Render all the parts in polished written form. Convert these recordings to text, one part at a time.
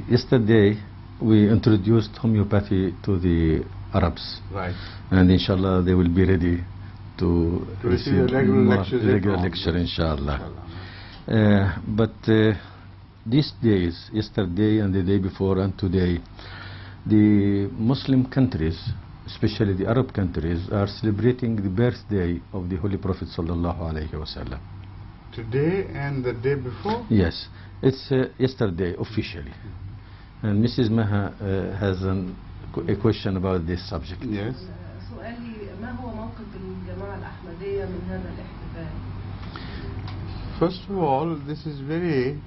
yesterday we introduced homeopathy to the Arabs. Right. And inshallah they will be ready to receive a regular lecture, inshallah. But these days, yesterday and the day before and today, the Muslim countries, especially the Arab countries, are celebrating the birthday of the Holy Prophet sallallahu alaihi wasallam. Today and the day before? Yes, it's yesterday officially. And Mrs. Maha has a question about this subject. Yes. سؤالي ما هو موقف الجماعة الأحمدية من هذا الاحتفال؟ First of all, this is very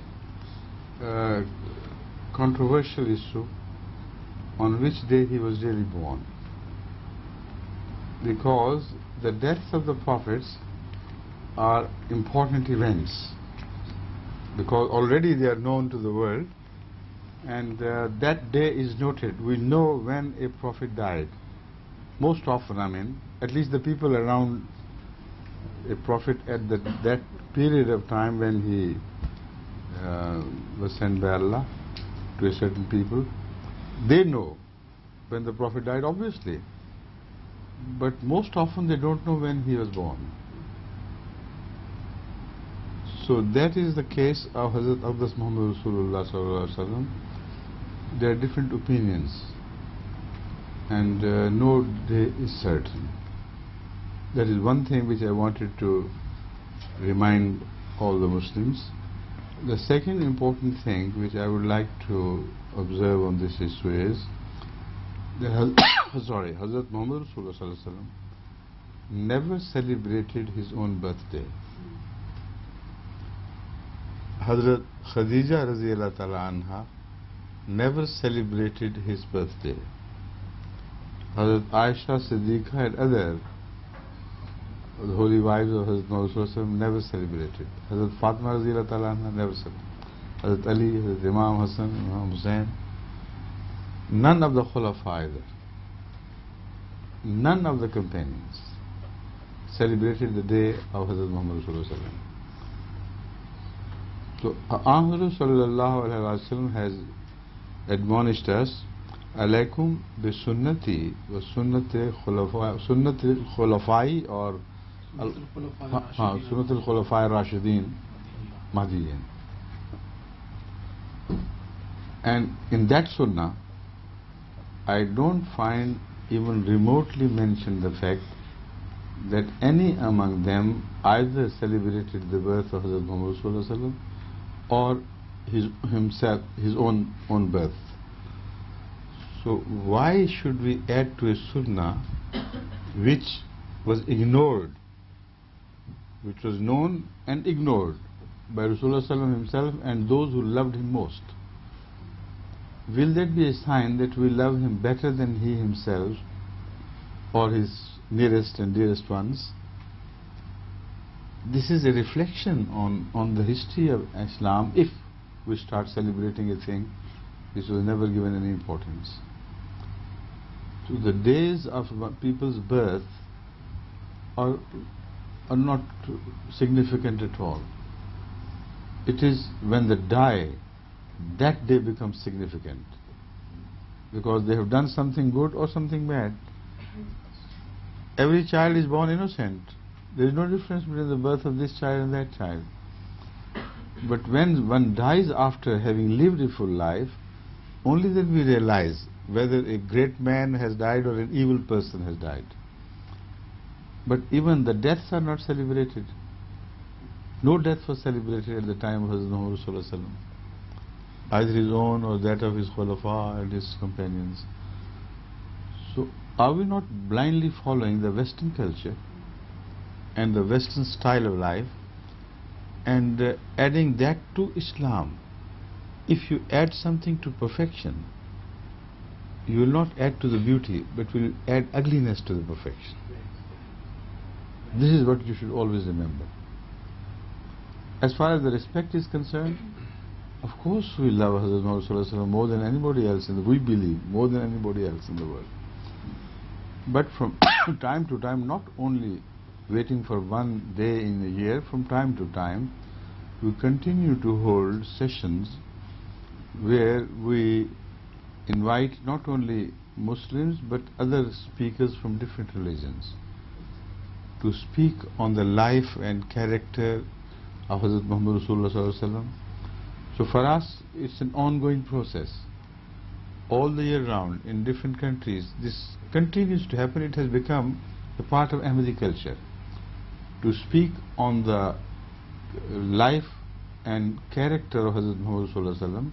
controversial issue on which day he was really born. Because the deaths of the prophets are important events. Because already they are known to the world, and that day is noted. We know when a prophet died. Most often, I mean, at least the people around a prophet at that period of time when he was sent by Allah to a certain people, they know when the prophet died, obviously. But most often they don't know when he was born. So that is the case of Hadrat Muhammad Rasulullah sallallahu alaihi wasallam. There are different opinions, and no day is certain. That is one thing which I wanted to remind all the Muslims. The second important thing which I would like to observe on this issue is that Hadrat Muhammad Rasulullah sallallahu alaihi wasallam never celebrated his own birthday. Hadrat Khadija radhiyallahu ta'ala anha never celebrated his birthday. Hadrat Aisha Siddiqa and other the holy wives of Hadrat Muhammad never celebrated. Hadrat Fatima radhiyallahu ta'ala anha never celebrated. Hadrat Ali, Hadrat Imam Hassan, Imam Hussain, none of the Khulafa either, none of the companions celebrated the day of Hadrat Muhammad Rasulullah. So Ahmad sallallahu alaihi wasallam has admonished us, alaikum bi sunnati wa sunnati khulafai or sunnat al-khulafai rashidin mahdiyin. And in that sunnah I don't find even remotely mentioned the fact that any among them either celebrated the birth of Hadrat Muhammad sallallahu alaihi wasallam or his own birth. So why should we add to a sunnah which was ignored, which was known and ignored by Rasulullah sallallahu himself and those who loved him most? Will that be a sign that we love him better than he himself or his nearest and dearest ones? This is a reflection on the history of Islam if we start celebrating a thing which was never given any importance. So the days of people's birth are not significant at all. It is when they die, that day becomes significant, because they have done something good or something bad. Every child is born innocent. There is no difference between the birth of this child and that child. But when one dies after having lived a full life, only then we realize whether a great man has died or an evil person has died. But even the deaths are not celebrated. No death was celebrated at the time of Hazrat Muhammad sallallahu alaihi wasallam, either his own or that of his khulafa and his companions. So are we not blindly following the Western culture and the Western style of life and adding that to Islam? If you add something to perfection, you will not add to the beauty, but will add ugliness to the perfection. This is what you should always remember. As far as the respect is concerned, of course we love Hazrat Muhammad sallallahu alaihi wasallam more than anybody else we believe more than anybody else in the world. But from time to time, not only waiting for one day in a year, from time to time we continue to hold sessions where we invite not only Muslims but other speakers from different religions to speak on the life and character of Hazrat Muhammad Rasulullah Sallallahu Alaihi Wasallam. So for us, it's an ongoing process. All the year round, in different countries, this continues to happen. It has become a part of Ahmadi culture to speak on the life and character of Hazrat Muhammad Rasulullah Sallallahu Alaihi Wasallam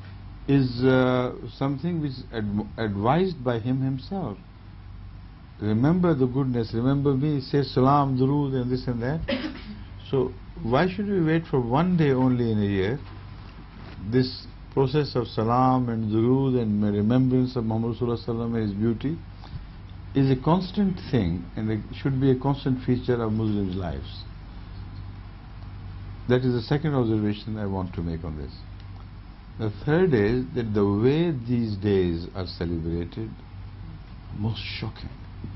is something which is advised by him himself. Remember the goodness, remember me, say salam, durood and this and that. So why should we wait for one day only in a year? This process of salam and durood and remembrance of Muhammad Rasulullah Sallallahu Alaihi Wasallam and his beauty is a constant thing, and it should be a constant feature of Muslims' lives. That is the second observation I want to make on this. The third is that the way these days are celebrated, most shocking.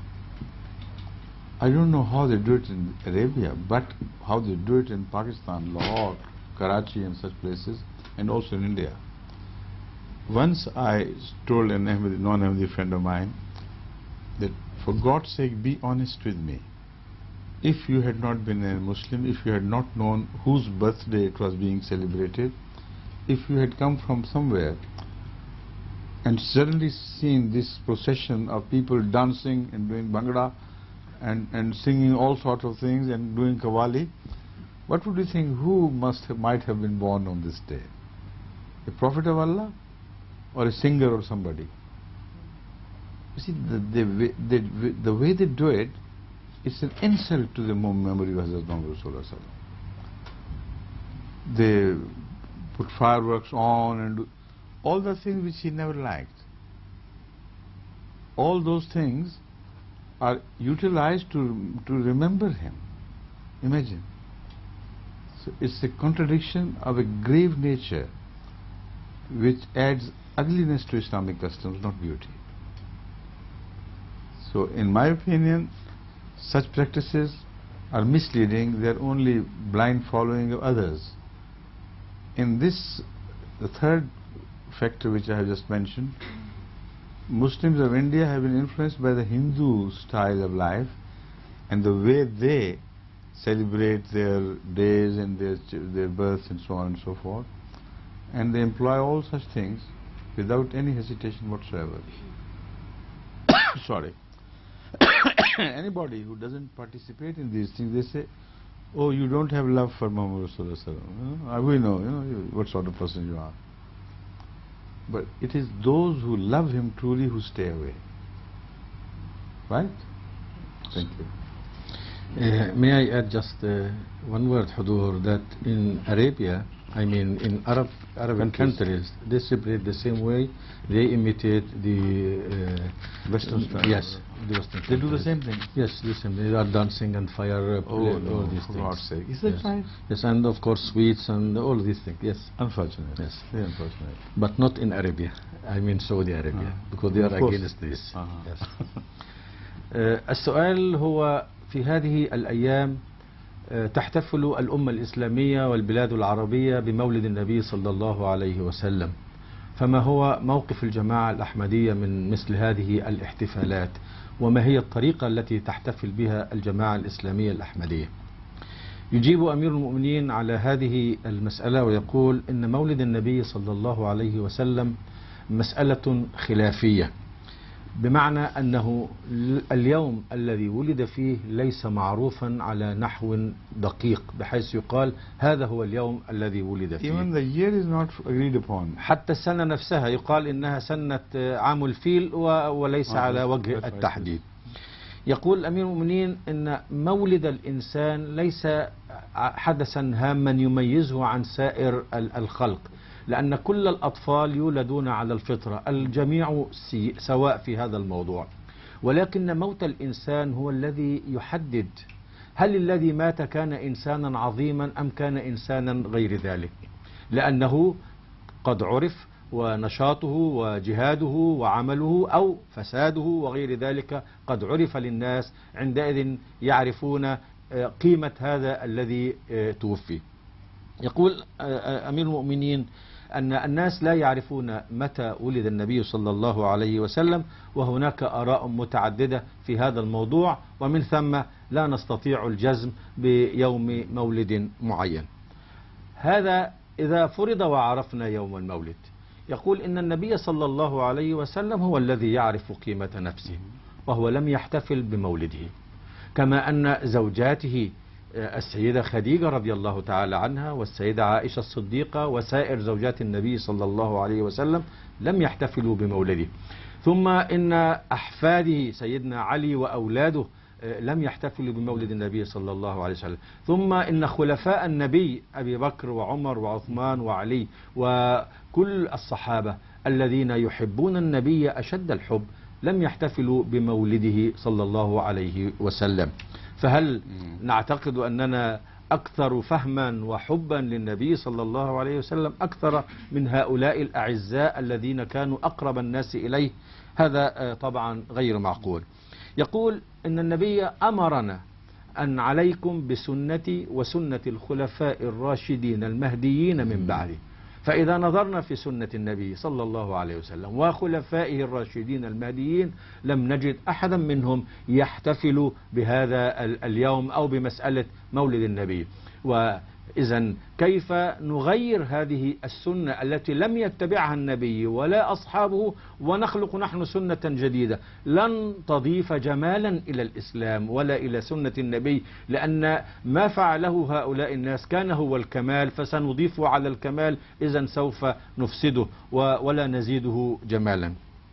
I don't know how they do it in Arabia, but how they do it in Pakistan, Lahore, Karachi and such places, and also in India. Once I told an Ahmadi, non-Ahmadi friend of mine that for God's sake be honest with me. If you had not been a Muslim, if you had not known whose birthday it was being celebrated, if you had come from somewhere and suddenly seen this procession of people dancing and doing bhangra and singing all sorts of things and doing qawwali, what would you think, who might have been born on this day? A prophet of Allah or a singer or somebody? You see, the way they do it, it's an insult to the memory of Hazrat Muhammad Rasulullah Sallallahu Alaihi Wasallam. They put fireworks on and do all the things which he never liked. All those things are utilized to remember him. Imagine. So it's a contradiction of a grave nature which adds ugliness to Islamic customs, not beauty. So in my opinion, such practices are misleading. They are only blind following of others. In this, the third factor which I have just mentioned, Muslims of India have been influenced by the Hindu style of life and the way they celebrate their days and their births and so on and so forth, and they employ all such things without any hesitation whatsoever. Sorry. Anybody who doesn't participate in these things, they say, oh, you don't have love for Muhammad Rasulullah Sallallahu Alaihi Wasallam. We know, what sort of person you are. But it is those who love him truly who stay away. Right? Thank you. May I add just one word, Hudur, that in Arabia, I mean in Arabian countries, they celebrate the same way. They imitate the Western style. Yes, the Western. They do the same thing. Yes, the same. They are dancing and fire play, all these for things. God's sake. Is that right? Yes, and of course sweets and all these things. Yes. Unfortunate. Yes. Very unfortunate. But not in Arabia. I mean Saudi Arabia, because they are against this. Yes. السؤال هو في هذه الأيام تحتفل الأمة الإسلامية والبلاد العربية بمولد النبي صلى الله عليه وسلم، فما هو موقف الجماعة الأحمدية من مثل هذه الاحتفالات، وما هي الطريقة التي تحتفل بها الجماعة الإسلامية الأحمدية؟ يجيب أمير المؤمنين على هذه المسألة ويقول إن مولد النبي صلى الله عليه وسلم مسألة خلافية، بمعنى أنه اليوم الذي ولد فيه ليس معروفا على نحو دقيق بحيث يقال هذا هو اليوم الذي ولد فيه. Even the year is not agreed upon. حتى السنة نفسها يقال إنها سنة عام الفيل وليس على وجه التحديد. يقول أمير المؤمنين إن مولد الإنسان ليس حدثا هاما يميزه عن سائر الخلق، لأن كل الأطفال يولدون على الفطرة، الجميع سواء في هذا الموضوع، ولكن موت الإنسان هو الذي يحدد هل الذي مات كان إنسانا عظيما أم كان إنسانا غير ذلك، لأنه قد عرف ونشاطه وجهاده وعمله أو فساده وغير ذلك قد عرف للناس، عندئذ يعرفون قيمة هذا الذي توفي. يقول أمير المؤمنين أن الناس لا يعرفون متى ولد النبي صلى الله عليه وسلم، وهناك آراء متعددة في هذا الموضوع، ومن ثم لا نستطيع الجزم بيوم مولد معين. هذا إذا فرض وعرفنا يوم المولد. يقول إن النبي صلى الله عليه وسلم هو الذي يعرف قيمة نفسه، وهو لم يحتفل بمولده، كما أن زوجاته السيدة خديجة رضي الله تعالى عنها والسيدة عائشة الصديقة وسائر زوجات النبي صلى الله عليه وسلم لم يحتفلوا بمولده. ثم إن أحفاده سيدنا علي وأولاده لم يحتفلوا بمولد النبي صلى الله عليه وسلم. ثم إن خلفاء النبي أبي بكر وعمر وعثمان وعلي وكل الصحابة الذين يحبون النبي أشد الحب لم يحتفلوا بمولده صلى الله عليه وسلم. فهل نعتقد أننا أكثر فهما وحبا للنبي صلى الله عليه وسلم أكثر من هؤلاء الأعزاء الذين كانوا أقرب الناس إليه؟ هذا طبعا غير معقول. يقول إن النبي أمرنا أن عليكم بسنتي وسنة الخلفاء الراشدين المهديين من بعدي. فإذا نظرنا في سنة النبي صلى الله عليه وسلم وخلفائه الراشدين المهديين لم نجد أحدا منهم يحتفل بهذا اليوم أو بمسألة مولد النبي. وإذا كيف نغير هذه السنة التي لم يتبعها النبي ولا أصحابه ونخلق نحن سنة جديدة لن تضيف جمالا إلى الإسلام ولا إلى سنة النبي، لأن ما فعله هؤلاء الناس كان هو الكمال، فسنضيف على الكمال إذا سوف نفسده ولا نزيده جمالا.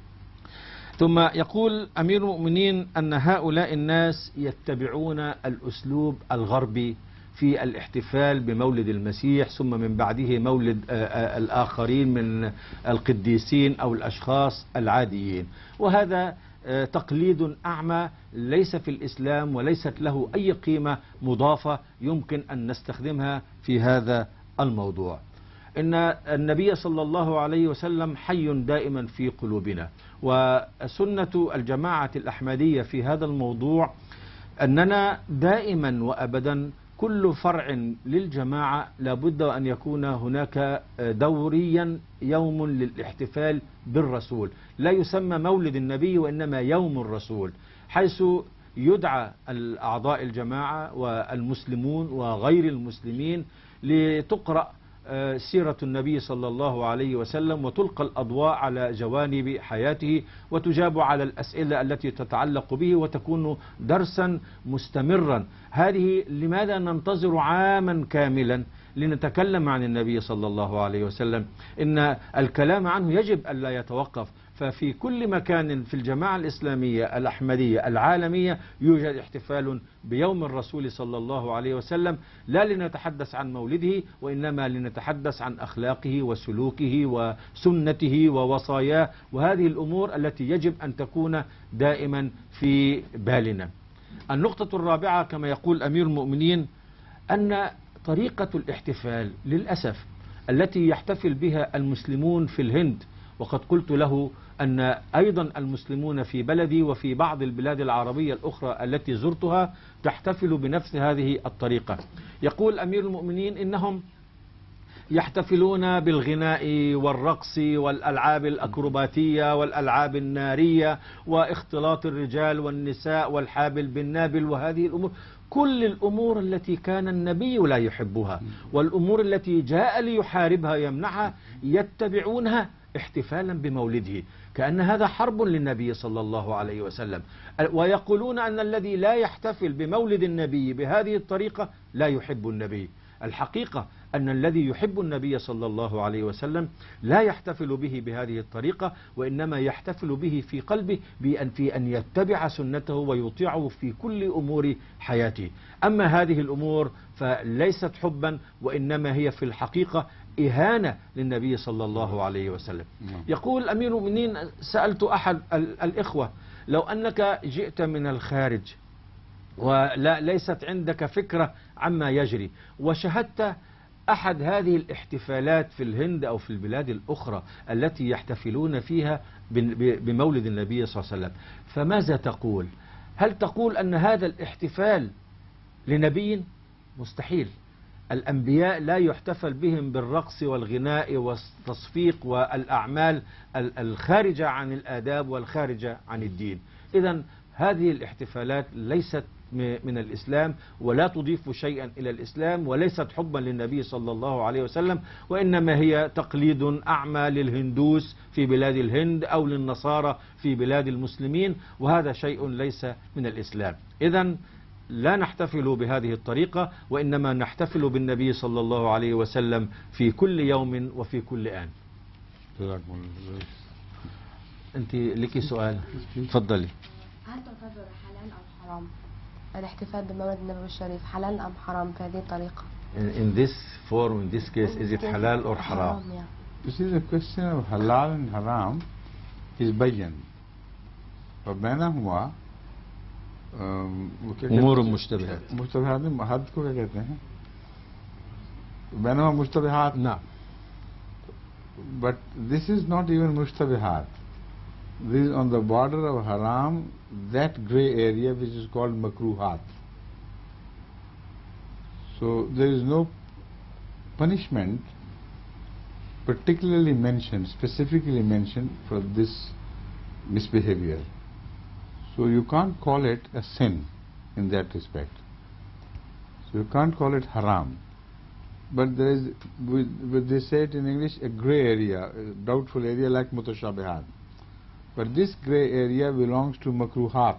ثم يقول أمير المؤمنين أن هؤلاء الناس يتبعون الأسلوب الغربي في الاحتفال بمولد المسيح، ثم من بعده مولد الآخرين من القديسين أو الأشخاص العاديين، وهذا تقليد أعمى ليس في الإسلام وليست له أي قيمة مضافة يمكن أن نستخدمها في هذا الموضوع. إن النبي صلى الله عليه وسلم حي دائما في قلوبنا، وسنة الجماعة الأحمدية في هذا الموضوع أننا دائما وأبدا كل فرع للجماعة لابد أن يكون هناك دوريا يوم للاحتفال بالرسول، لا يسمى مولد النبي وإنما يوم الرسول، حيث يدعى الأعضاء الجماعة والمسلمون وغير المسلمين لتقرأ سيرة النبي صلى الله عليه وسلم وتلقى الأضواء على جوانب حياته وتجاب على الأسئلة التي تتعلق به وتكون درسا مستمرا. هذه لماذا ننتظر عاما كاملا لنتكلم عن النبي صلى الله عليه وسلم؟ إن الكلام عنه يجب أن لا يتوقف، ففي كل مكان في الجماعة الإسلامية الأحمدية العالمية يوجد احتفال بيوم الرسول صلى الله عليه وسلم، لا لنتحدث عن مولده وإنما لنتحدث عن أخلاقه وسلوكه وسنته ووصاياه، وهذه الأمور التي يجب أن تكون دائما في بالنا. النقطة الرابعة كما يقول أمير المؤمنين أن طريقة الاحتفال للأسف التي يحتفل بها المسلمون في الهند، وقد قلت له أن أيضا المسلمون في بلدي وفي بعض البلاد العربية الأخرى التي زرتها تحتفل بنفس هذه الطريقة. يقول أمير المؤمنين إنهم يحتفلون بالغناء والرقص والألعاب الأكروباتية والألعاب النارية واختلاط الرجال والنساء والحابل بالنابل، وهذه الأمور كل الأمور التي كان النبي لا يحبها والأمور التي جاء ليحاربها يمنعها يتبعونها احتفالا بمولده، كأن هذا حرب للنبي صلى الله عليه وسلم، ويقولون أن الذي لا يحتفل بمولد النبي بهذه الطريقة لا يحب النبي. الحقيقة أن الذي يحب النبي صلى الله عليه وسلم لا يحتفل به بهذه الطريقة، وإنما يحتفل به في قلبه في أن يتبع سنته ويطيعه في كل أمور حياته. أما هذه الأمور فليست حبا وإنما هي في الحقيقة إهانة للنبي صلى الله عليه وسلم. يقول أمير المؤمنين سألت أحد الإخوة لو أنك جئت من الخارج وليست عندك فكرة عما يجري وشهدت أحد هذه الاحتفالات في الهند أو في البلاد الأخرى التي يحتفلون فيها بمولد النبي صلى الله عليه وسلم، فماذا تقول؟ هل تقول أن هذا الاحتفال لنبي؟ مستحيل. الأنبياء لا يحتفل بهم بالرقص والغناء والتصفيق والأعمال الخارجة عن الآداب والخارجة عن الدين. إذن هذه الاحتفالات ليست من الإسلام ولا تضيف شيئا إلى الإسلام وليست حبا للنبي صلى الله عليه وسلم، وإنما هي تقليد أعمى للهندوس في بلاد الهند أو للنصارى في بلاد المسلمين، وهذا شيء ليس من الإسلام. إذن لا نحتفل بهذه الطريقة، وإنما نحتفل بالنبي صلى الله عليه وسلم في كل يوم وفي كل آن. أنت لك سؤال، تفضلي. هل تعتبر حلال أو حرام الاحتفال بمولد النبوي الشريف، حلال أم حرام في هذه الطريقة؟ In this form, in this case, is it halal or haram? You see, the question of halal and haram is bayan. وبينهما أمور مشتبهات. مشتبهات हद को क्या कहते हैं? بينهما مشتبهات. نعم. But this is not even mushtabihat. This is on the border of haram, that grey area which is called makruhat. So there is no punishment particularly mentioned, specifically mentioned for this misbehavior. So you can't call it a sin in that respect. So you can't call it haram. But there is, but they say it in English, a grey area, a doubtful area like mutashabihat. But this grey area belongs to makruhat,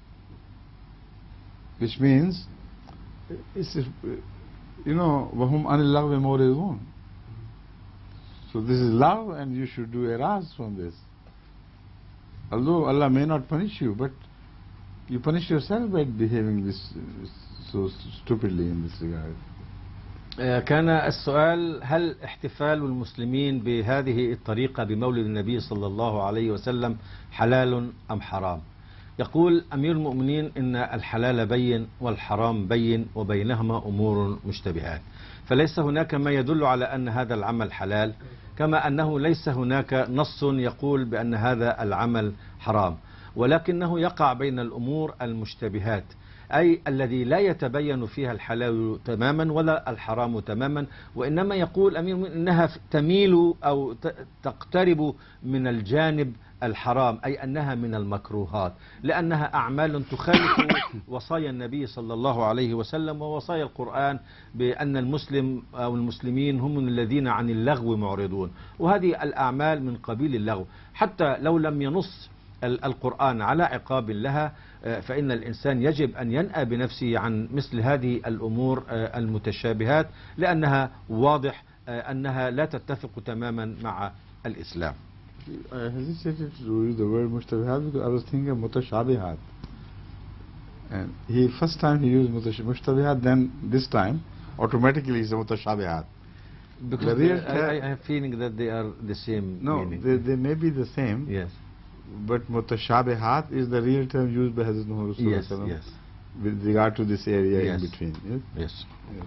which means, it's, you know, وَهُمْ عَنِ اللَّغْوِ مُعْرِضُونَ. So this is love, and you should do eras from this. Although Allah may not punish you, but you punish yourself by behaving this so stupidly in this regard. كان السؤال: هل احتفال المسلمين بهذه الطريقة بمولد النبي صلى الله عليه وسلم حلال أم حرام؟ يقول أمير المؤمنين إن الحلال بين والحرام بين وبينهما أمور مشتبهات، فليس هناك ما يدل على أن هذا العمل حلال، كما أنه ليس هناك نص يقول بأن هذا العمل حرام، ولكنه يقع بين الأمور المشتبهات، أي الذي لا يتبين فيها الحلال تماما ولا الحرام تماما، وإنما يقول أمير المؤمنين إنها تميل أو تقترب من الجانب الحرام، أي أنها من المكروهات، لأنها أعمال تخالف وصايا النبي صلى الله عليه وسلم ووصايا القرآن بأن المسلم أو المسلمين هم الذين عن اللغو معرضون، وهذه الأعمال من قبيل اللغو، حتى لو لم ينص القرآن على عقاب لها، فإن الإنسان يجب أن ينأى بنفسه عن مثل هذه الأمور المتشابهات، لأنها واضح أنها لا تتفق تماما مع الإسلام. I hesitated to use the word mushtabihat because I was thinking of mutashabihat. And first time he used mushtabihat, then this time automatically it's a mutashabihat. Because I have feeling that they are the same meaning. No, they may be the same. Yes. But mutashabihat is the real term used by Hadrat Mirza Tahir Ahmad yes. with regard to this area yes. in between. Yes.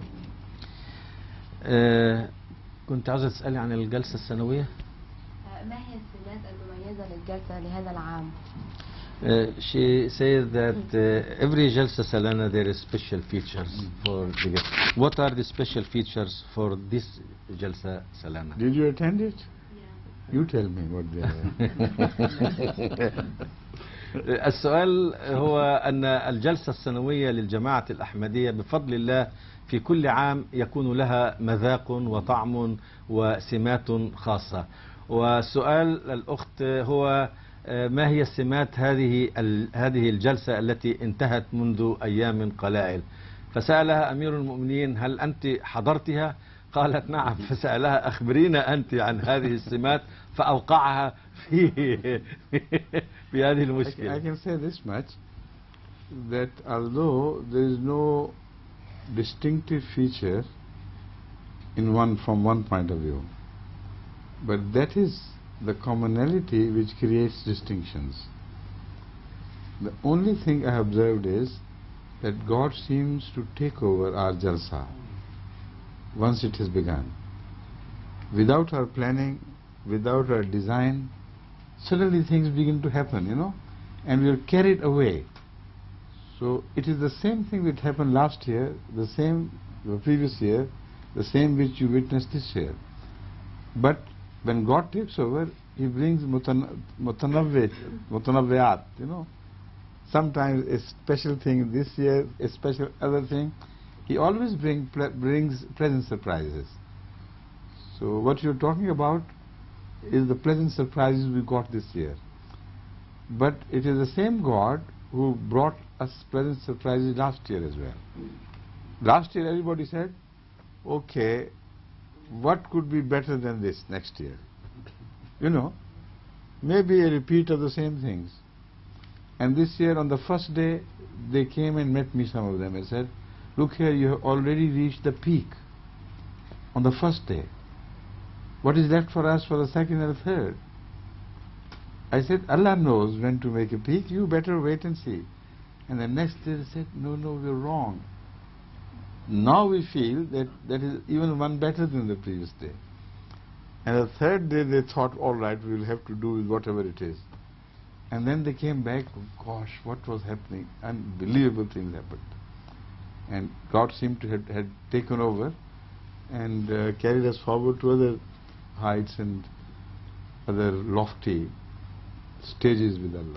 كنت عاوزة تسألي عن الجلسة السنوية؟ ما هي السمات المميزة للجلسة لهذا العام؟ She says that every Jalsa Salana there is special features for the guest. What are the special features for this Jalsa Salana? Did you attend it? You tell me what they are. السؤال هو أن الجلسة السنوية للجماعة الأحمدية بفضل الله في كل عام يكون لها مذاق وطعم وسمات خاصة، والسؤال الأخت هو ما هي السمات هذه الجلسة التي انتهت منذ أيام قلائل؟ فسألها أمير المؤمنين: هل أنت حضرتها؟ قالت: نعم. فسألها: أخبرينا أنت عن هذه السمات، فأوقعها في هذه المشكلة. I can say this much, that although there is no distinctive feature from one point of view, but that is the commonality which creates distinctions. The only thing I observed is that God seems to take over our jalsa once it has begun. Without our planning, without our design, suddenly things begin to happen, and we are carried away. So it is the same thing that happened last year, the previous year, the same which you witnessed this year. But when God takes over, He brings mutanawwi'at, sometimes a special thing this year, a special other thing. He always brings pleasant surprises. So what you're talking about is the pleasant surprises we got this year. But it is the same God who brought us pleasant surprises last year as well. Last year everybody said, okay, what could be better than this next year? Maybe a repeat of the same things. And this year on the first day, they came and met me, some of them, and said, look here, you have already reached the peak on the first day. What is left for us for the second and the third? I said, Allah knows when to make a peak, you better wait and see. And the next day they said, no, we're wrong. Now we feel that is even one better than the previous day. And the third day they thought, all right, we'll have to do with whatever it is. And then they came back, gosh, what was happening? Unbelievable things happened. And God seemed to had taken over and carried us forward to other heights and other lofty stages with Allah.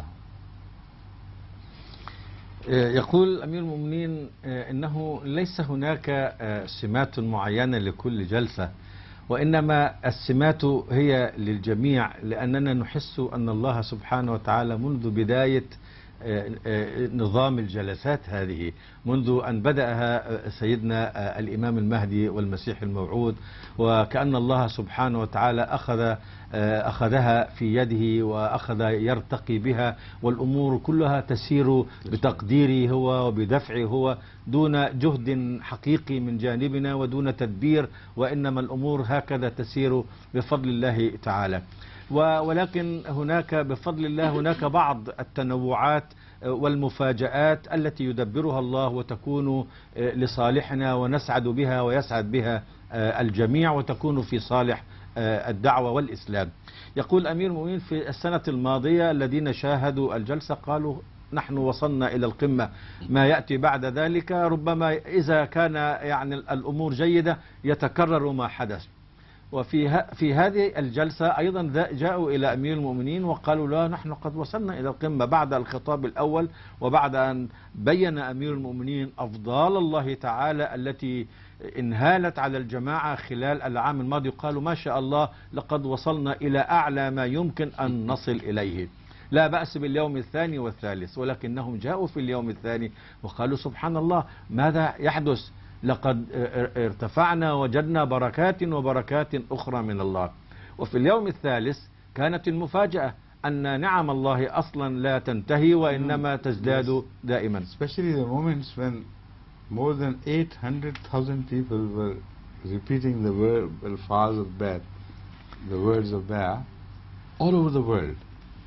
يقول أمير المؤمنين إنه ليس هناك سمات معينة لكل جلسة، وإنما السمات هي للجميع، لأننا نحس أن الله سبحانه وتعالى منذ بداية نظام الجلسات هذه، منذ أن بدأها سيدنا الإمام المهدي والمسيح الموعود، وكأن الله سبحانه وتعالى أخذها في يده وأخذ يرتقي بها، والأمور كلها تسير بتقديره هو وبدفعه هو، دون جهد حقيقي من جانبنا ودون تدبير، وإنما الأمور هكذا تسير بفضل الله تعالى. ولكن هناك بفضل الله هناك بعض التنوعات والمفاجآت التي يدبرها الله وتكون لصالحنا ونسعد بها ويسعد بها الجميع وتكون في صالح الدعوة والإسلام. يقول أمير المؤمنين في السنة الماضية الذين شاهدوا الجلسة قالوا نحن وصلنا إلى القمة، ما يأتي بعد ذلك ربما إذا كان يعني الأمور جيدة يتكرر ما حدث. وفي هذه الجلسة أيضا جاءوا إلى أمير المؤمنين وقالوا لا، نحن قد وصلنا إلى القمة بعد الخطاب الأول، وبعد أن بين أمير المؤمنين أفضال الله تعالى التي انهالت على الجماعة خلال العام الماضي، قالوا ما شاء الله لقد وصلنا إلى أعلى ما يمكن أن نصل إليه. لا بأس باليوم الثاني والثالث، ولكنهم جاءوا في اليوم الثاني وقالوا سبحان الله ماذا يحدث، لقد ارتفعنا وجدنا بركات وبركات أخرى من الله. وفي اليوم الثالث كانت المفاجأة أن نعم الله أصلا لا تنتهي وإنما تزداد دائما. Especially the moments when more than 800,000 people were repeating the word al-faz of Bai'at, the words of Bai'at, all over the world.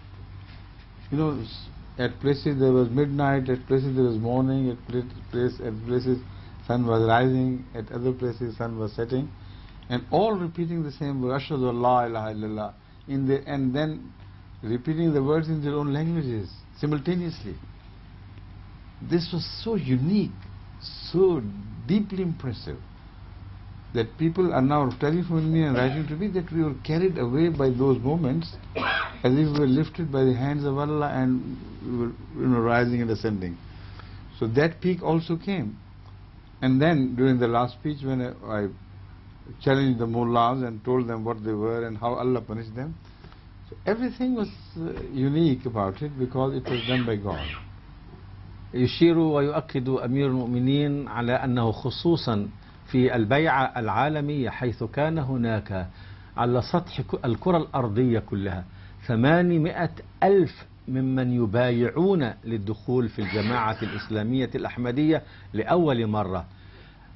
At places there was midnight, at places there was morning, at places sun was rising, at other places sun was setting, and all repeating the same word, Ashhadu an la ilaha illallah, and then repeating the words in their own languages simultaneously. This was so unique, so deeply impressive, that people are now telephoning me and writing to me that we were carried away by those moments as if we were lifted by the hands of Allah and we were rising and ascending. So that peak also came. And then during the last speech, when I challenged the mullahs and told them what they were and how Allah punished them, so everything was unique about it because it was done by God. يشير ويؤكد أمير المؤمنين على أنه خصوصا في البيعة العالمية حيث كان هناك على سطح الكرة الأرضية كلها 800,000 ممن يبايعون للدخول في الجماعة الإسلامية الأحمدية لأول مرة،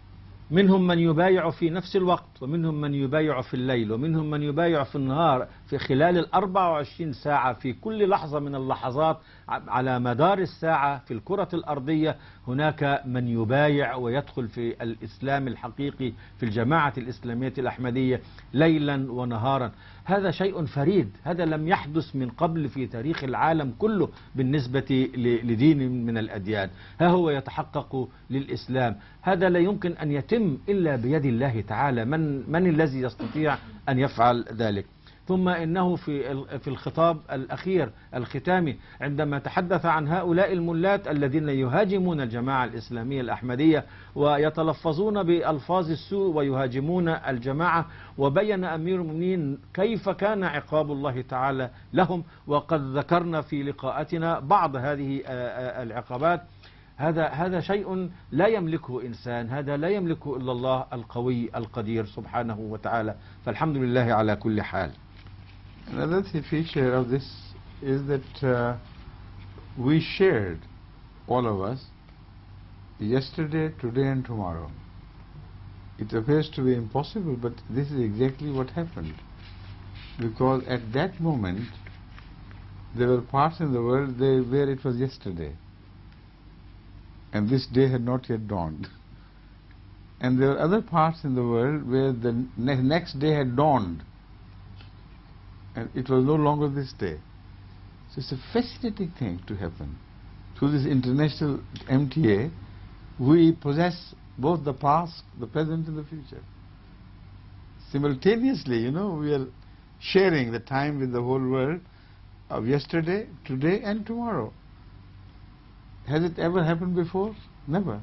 منهم من يبايع في نفس الوقت، ومنهم من يبايع في الليل، ومنهم من يبايع في النهار في خلال 24 ساعة في كل لحظة من اللحظات على مدار الساعة في الكرة الأرضية هناك من يبايع ويدخل في الإسلام الحقيقي في الجماعة الإسلامية الأحمدية ليلا ونهارا. هذا شيء فريد، هذا لم يحدث من قبل في تاريخ العالم كله بالنسبة لدين من الأديان. ها هو يتحقق للإسلام، هذا لا يمكن أن يتم إلا بيد الله تعالى. من الذي يستطيع أن يفعل ذلك؟ ثم إنه في الخطاب الأخير الختامي عندما تحدث عن هؤلاء الملات الذين يهاجمون الجماعة الإسلامية الأحمدية ويتلفظون بألفاظ السوء ويهاجمون الجماعة، وبين أمير المؤمنين كيف كان عقاب الله تعالى لهم، وقد ذكرنا في لقاءاتنا بعض هذه العقابات. هذا شيء لا يملكه إنسان، هذا لا يملكه إلا الله القوي القدير سبحانه وتعالى، فالحمد لله على كل حال. Another feature of this is that we shared, all of us, yesterday, today and tomorrow. It appears to be impossible, but this is exactly what happened. Because at that moment, there were parts in the world where it was yesterday, and this day had not yet dawned. And there were other parts in the world where the next day had dawned, and it was no longer this day. So it's a fascinating thing to happen. Through this international MTA, we possess both the past, the present and the future. Simultaneously, we are sharing the time with the whole world of yesterday, today and tomorrow. Has it ever happened before? Never.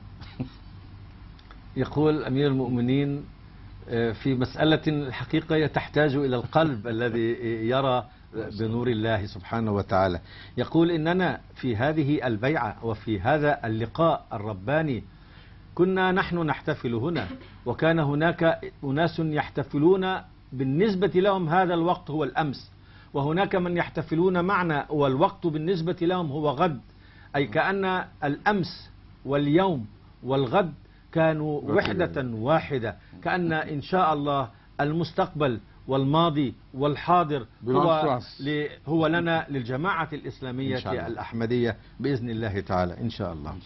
يقول أمير المؤمنين في مسألة الحقيقة تحتاج إلى القلب الذي يرى بنور الله سبحانه وتعالى. يقول إننا في هذه البيعة وفي هذا اللقاء الرباني كنا نحن نحتفل هنا، وكان هناك أناس يحتفلون بالنسبة لهم هذا الوقت هو الأمس، وهناك من يحتفلون معنا والوقت بالنسبة لهم هو غد، أي كأن الأمس واليوم والغد كانوا وحدة واحدة، كأن إن شاء الله المستقبل والماضي والحاضر هو لنا للجماعة الإسلامية الأحمدية بإذن الله تعالى إن شاء الله.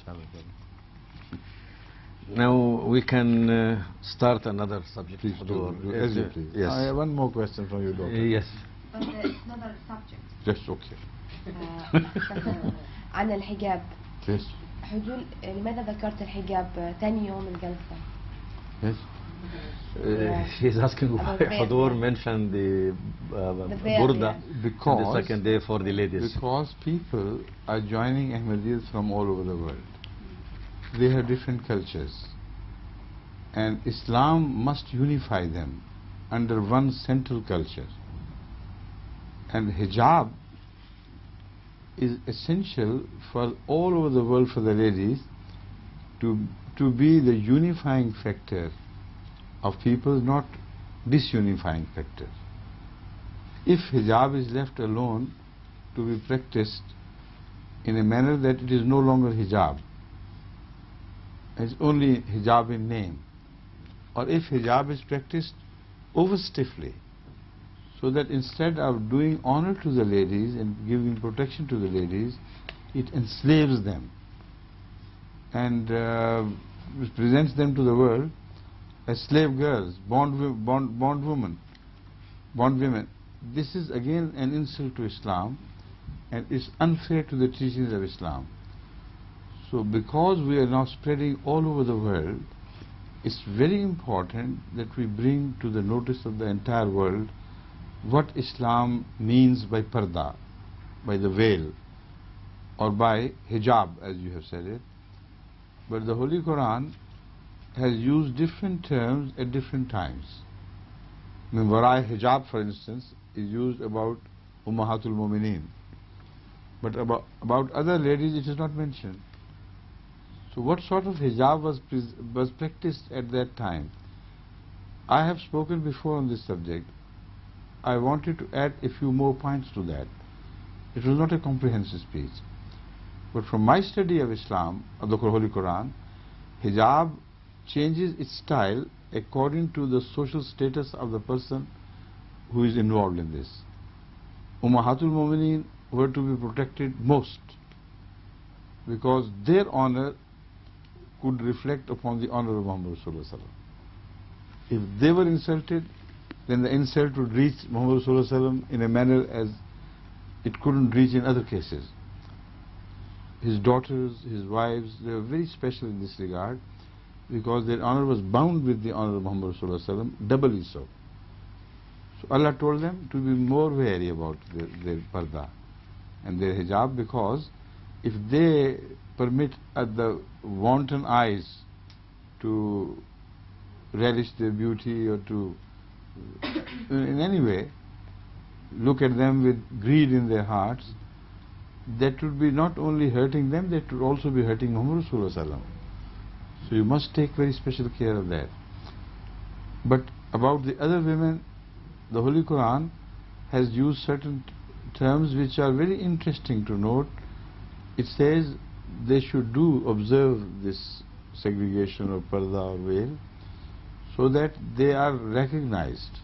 Now we can start another subject. Please do. Yes. I have one more question from you, Doctor. Yes. But it's not a subject. Yes, okay. عن الحجاب. Yes. حجول، لماذا ذكرت الحجاب ثاني يوم الجلسة؟ Yes. He's asking why Hadur mentioned the burda because the second day for the ladies. Because people are joining Ahmadiyyas from all over the world. They have different cultures, and Islam must unify them under one central culture. And hijab is essential for all over the world for the ladies to be the unifying factor of people, not disunifying factor. If hijab is left alone to be practiced in a manner that it is no longer hijab, it's only hijab in name, or if hijab is practiced over stiffly, so that instead of doing honor to the ladies and giving protection to the ladies, it enslaves them and presents them to the world as slave girls, bond women. This is again an insult to Islam, and is unfair to the teachings of Islam. So because we are now spreading all over the world, it's very important that we bring to the notice of the entire world what Islam means by parda, by the veil, or by hijab, as you have said it. But the Holy Quran has used different terms at different times. Warai hijab, for instance, is used about Ummahatul Mu'mineen, but about other ladies it is not mentioned. So what sort of hijab was practiced at that time? I have spoken before on this subject. I wanted to add a few more points to that. It was not a comprehensive speech. But from my study of Islam, of the Holy Quran, hijab changes its style according to the social status of the person who is involved in this. Ummahatul Mu'mineen were to be protected most, because their honor could reflect upon the honor of Muhammad Sallallahu Alaihi Wasallam. If they were insulted, then the insult would reach Muhammad Sallallahu Alaihi Wasallam in a manner as it couldn't reach in other cases. His daughters, his wives, they were very special in this regard, because their honor was bound with the honor of Muhammad Sallallahu Alaihi Wasallam, doubly so. So Allah told them to be more wary about their parda and their hijab, because if they permit the wanton eyes to relish their beauty or to in any way look at them with greed in their hearts, that would be not only hurting them, that would also be hurting Muhammad Sallallahu Alaihi Wasallam. So you must take very special care of that. But about the other women, the Holy Quran has used certain terms which are very interesting to note. It says they should observe this segregation of parda or veil, so that they are recognized.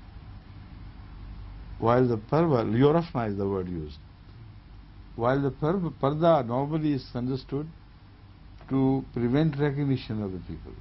While the yorafna is the word used. While the parda normally is understood to prevent recognition of the people.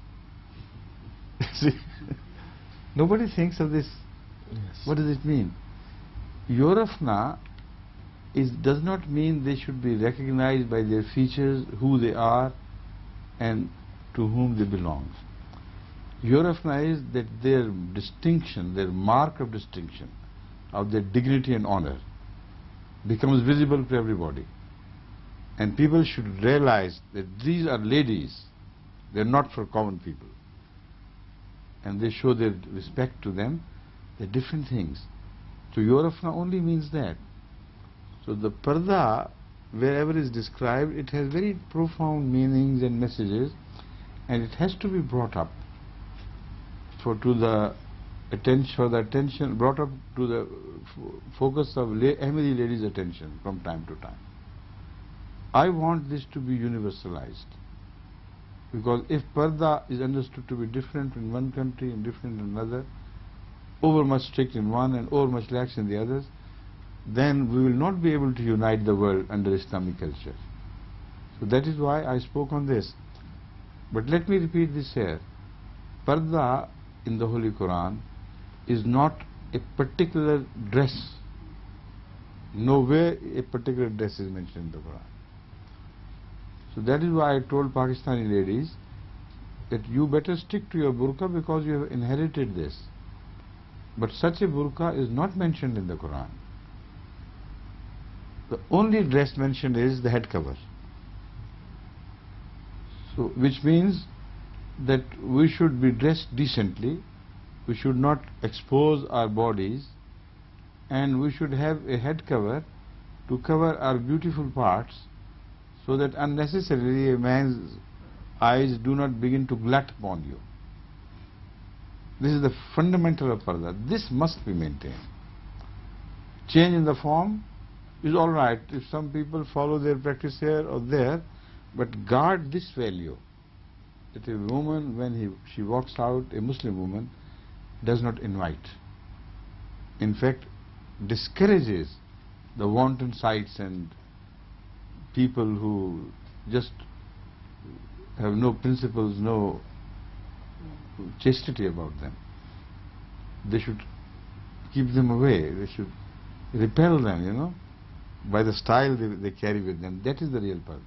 See, nobody thinks of this. Yes. What does it mean? Yorafna does not mean they should be recognized by their features, who they are, and to whom they belong. Yorafna is that their distinction, their mark of distinction, of their dignity and honor, becomes visible to everybody. And people should realize that these are ladies, they are not for common people. And they show their respect to them. They are different things. So Yorafna only means that. So the parda, wherever is described, it has very profound meanings and messages, and it has to be brought up brought up to the focus of Ahmadi ladies' attention from time to time. I want this to be universalized, because if parda is understood to be different in one country and different in another, over much strict in one and over much lax in the others, then we will not be able to unite the world under Islamic culture. So that is why I spoke on this. But let me repeat this here. Parda in the Holy Quran is not a particular dress. Nowhere a particular dress is mentioned in the Quran. So that is why I told Pakistani ladies that you better stick to your burqa, because you have inherited this. But such a burqa is not mentioned in the Quran. The only dress mentioned is the head cover. So, which means that we should be dressed decently, we should not expose our bodies, and we should have a head cover to cover our beautiful parts, so that unnecessarily a man's eyes do not begin to glut upon you. This is the fundamental of parda. This must be maintained. Change in the form is all right if some people follow their practice here or there, but guard this value, that a woman, when she walks out, a Muslim woman, does not invite. In fact, discourages the wanton sights and people who just have no principles, no chastity about them. They should keep them away. They should repel them, by the style they carry with them. That is the real parda.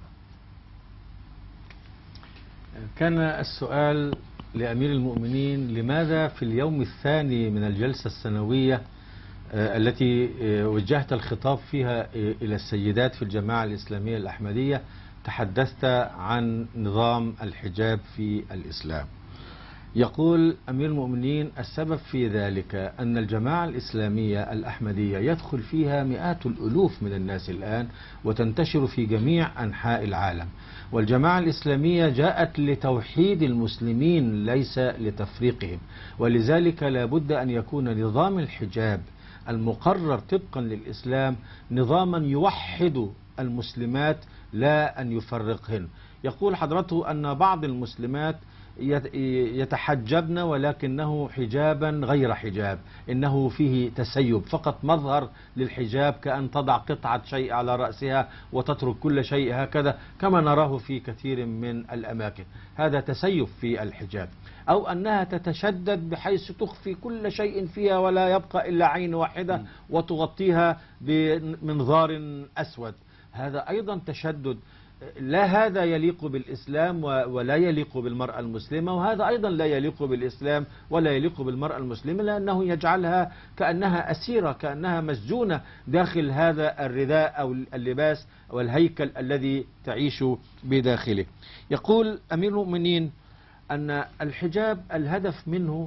كان السؤال لأمير المؤمنين: لماذا في اليوم الثاني من الجلسة السنوية التي وجهت الخطاب فيها إلى السيدات في الجماعة الإسلامية الأحمدية تحدثت عن نظام الحجاب في الإسلام؟ يقول أمير المؤمنين: السبب في ذلك أن الجماعة الإسلامية الأحمدية يدخل فيها مئات الألوف من الناس الآن، وتنتشر في جميع أنحاء العالم، والجماعة الإسلامية جاءت لتوحيد المسلمين ليس لتفريقهم، ولذلك لا بد أن يكون نظام الحجاب المقرر طبقا للإسلام نظاما يوحد المسلمات لا أن يفرقهن. يقول حضرته أن بعض المسلمات يتحجبن ولكنه حجابا غير حجاب، إنه فيه تسيب، فقط مظهر للحجاب كأن تضع قطعة شيء على رأسها وتترك كل شيء هكذا كما نراه في كثير من الأماكن. هذا تسيب في الحجاب. أو أنها تتشدد بحيث تخفي كل شيء فيها ولا يبقى إلا عين واحدة وتغطيها بمنظار أسود، هذا أيضا تشدد. لا هذا يليق بالإسلام ولا يليق بالمرأة المسلمة، وهذا أيضا لا يليق بالإسلام ولا يليق بالمرأة المسلمة، لأنه يجعلها كأنها أسيرة، كأنها مسجونة داخل هذا الرداء أو اللباس والهيكل الذي تعيش بداخله. يقول أمير المؤمنين أن الحجاب الهدف منه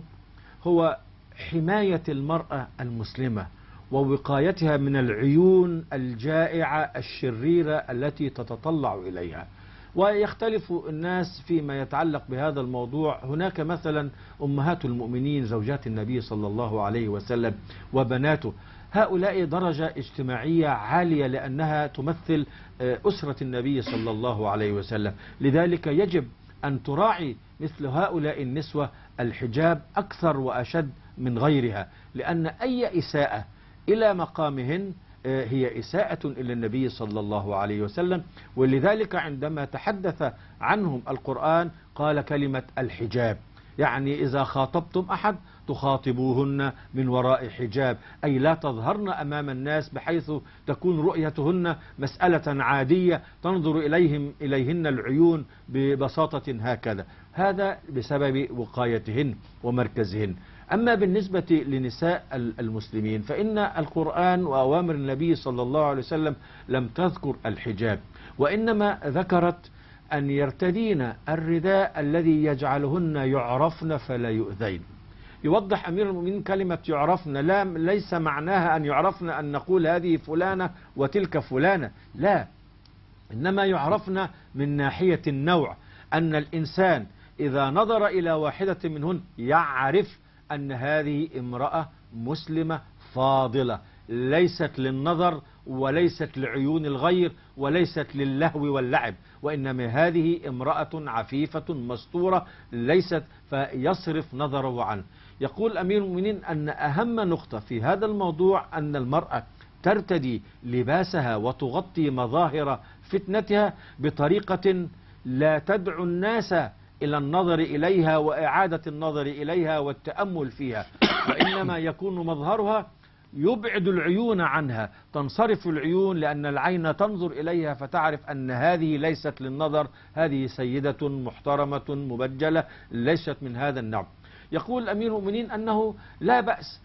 هو حماية المرأة المسلمة ووقايتها من العيون الجائعة الشريرة التي تتطلع إليها. ويختلف الناس فيما يتعلق بهذا الموضوع. هناك مثلا أمهات المؤمنين زوجات النبي صلى الله عليه وسلم وبناته، هؤلاء درجة اجتماعية عالية لأنها تمثل أسرة النبي صلى الله عليه وسلم، لذلك يجب أن تراعي مثل هؤلاء النسوة الحجاب أكثر وأشد من غيرها، لأن أي إساءة إلى مقامهن هي إساءة إلى النبي صلى الله عليه وسلم. ولذلك عندما تحدث عنهم القرآن قال كلمة الحجاب، يعني إذا خاطبتم أحد تخاطبوهن من وراء حجاب، أي لا تظهرن أمام الناس بحيث تكون رؤيتهن مسألة عادية تنظر إليهن العيون ببساطة هكذا، هذا بسبب وقايتهن ومركزهن. أما بالنسبة لنساء المسلمين فإن القرآن وأوامر النبي صلى الله عليه وسلم لم تذكر الحجاب، وإنما ذكرت أن يرتدين الرداء الذي يجعلهن يعرفن فلا يؤذين. يوضح أمير المؤمنين كلمة يعرفن ليس معناها أن يعرفن أن نقول هذه فلانة وتلك فلانة، لا، إنما يعرفن من ناحية النوع، أن الإنسان إذا نظر إلى واحدة منهن يعرف أن هذه امرأة مسلمة فاضلة، ليست للنظر وليست لعيون الغير وليست للهو واللعب، وإنما هذه امرأة عفيفة مستورة ليست، فيصرف نظره عنه. يقول أمير المؤمنين أن أهم نقطة في هذا الموضوع أن المرأة ترتدي لباسها وتغطي مظاهر فتنتها بطريقة لا تدعو الناس إلى النظر إليها وإعادة النظر إليها والتأمل فيها، وإنما يكون مظهرها يبعد العيون عنها، تنصرف العيون لأن العين تنظر إليها فتعرف أن هذه ليست للنظر، هذه سيدة محترمة مبجلة ليست من هذا النوع. يقول أمير المؤمنين أنه لا بأس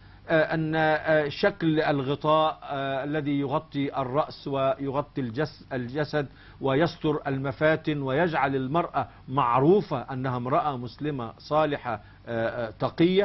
أن شكل الغطاء الذي يغطي الرأس ويغطي الجسد ويستر المفاتن ويجعل المرأة معروفة أنها امرأة مسلمة صالحة تقية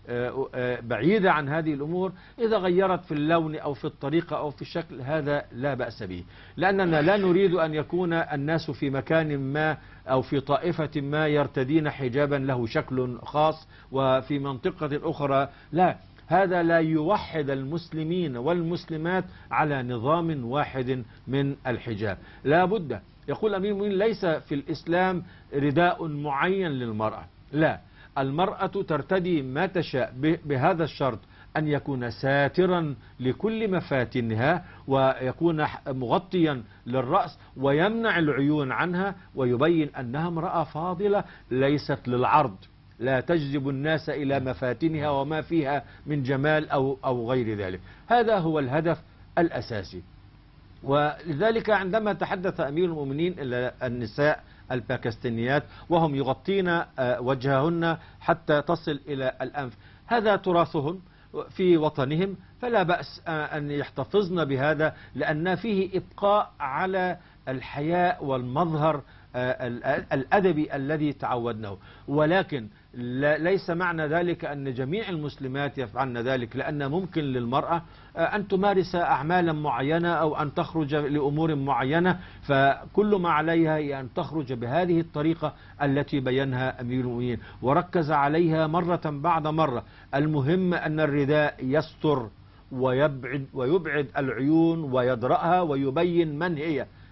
بعيدة عن هذه الأمور، إذا غيرت في اللون أو في الطريقة أو في الشكل هذا لا بأس به، لأننا لا نريد أن يكون الناس في مكان ما أو في طائفة ما يرتدين حجابا له شكل خاص وفي منطقة أخرى لا، هذا لا يوحد المسلمين والمسلمات على نظام واحد من الحجاب. لا بد، يقول أمير المؤمنين ليس في الإسلام رداء معين للمرأة، لا، المرأة ترتدي ما تشاء بهذا الشرط أن يكون ساترا لكل مفاتنها ويكون مغطيا للرأس ويمنع العيون عنها ويبين أنها امرأة فاضلة ليست للعرض، لا تجذب الناس إلى مفاتنها وما فيها من جمال أو غير ذلك. هذا هو الهدف الأساسي. ولذلك عندما تحدث أمير المؤمنين إلى النساء الباكستانيات وهم يغطين وجههن حتى تصل إلى الأنف، هذا تراثهم في وطنهم، فلا بأس أن يحتفظن بهذا لأن فيه إبقاء على الحياء والمظهر الأدبي الذي تعودناه، ولكن ليس معنى ذلك أن جميع المسلمات يفعلن ذلك، لأن ممكن للمرأة أن تمارس أعمالا معينة أو أن تخرج لأمور معينة، فكل ما عليها هي أن تخرج بهذه الطريقة التي بينها أمير المؤمنين وركز عليها مرة بعد مرة. المهم أن الرداء يستر ويبعد العيون ويدرأها ويبين من هي،